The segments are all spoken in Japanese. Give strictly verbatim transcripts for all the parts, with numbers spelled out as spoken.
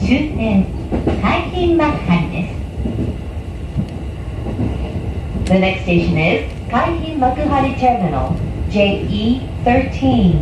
終点海浜幕張です。The next station is 海浜幕張 Terminal J E thirteen.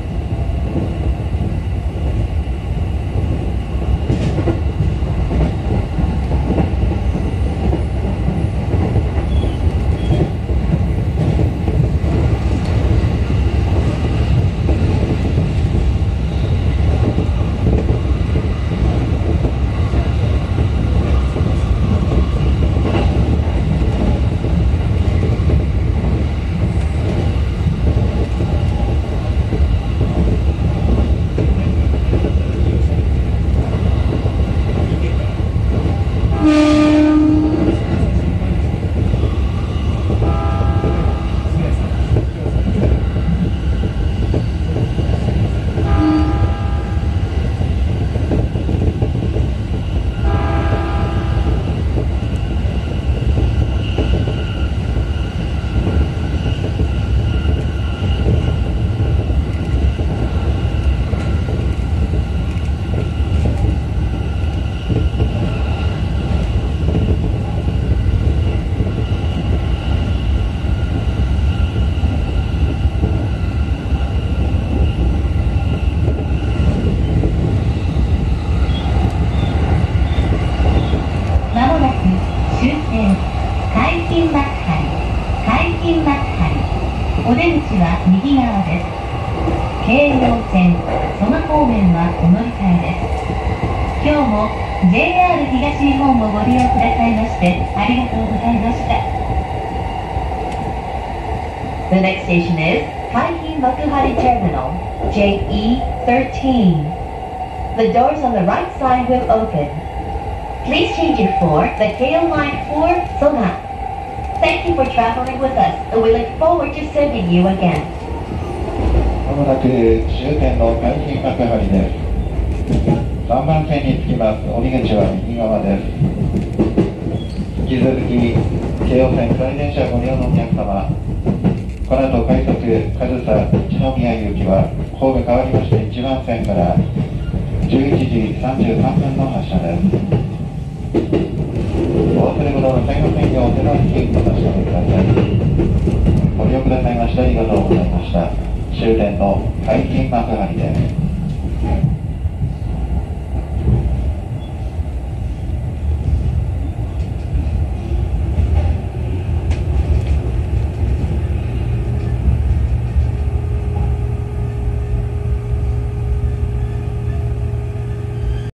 お出口は右側です。京葉線蘇我方面はお乗り換えです。今日も ジェイアール 東日本をご利用くださいましてありがとうございました。 The next station is 海浜幕張 Terminal J E thirteen. The doors on the right side will open. Please change it for the K O Line for Soga. Thank you for traveling with us, and we look forward to serving you again. まもなく終点の海浜幕張です。さんばん線に着きます。降り口は右側です。引き続き京葉線下り電車ご利用のお客様、この後快速上総一宮行きは神戸変わりましていちばん線からじゅういちじさんじゅうさんぷんの発車です。お忘れ物の最後線をお手直しお確かめください。ご利用くださいましてありがとうございました。終点の海浜幕張です。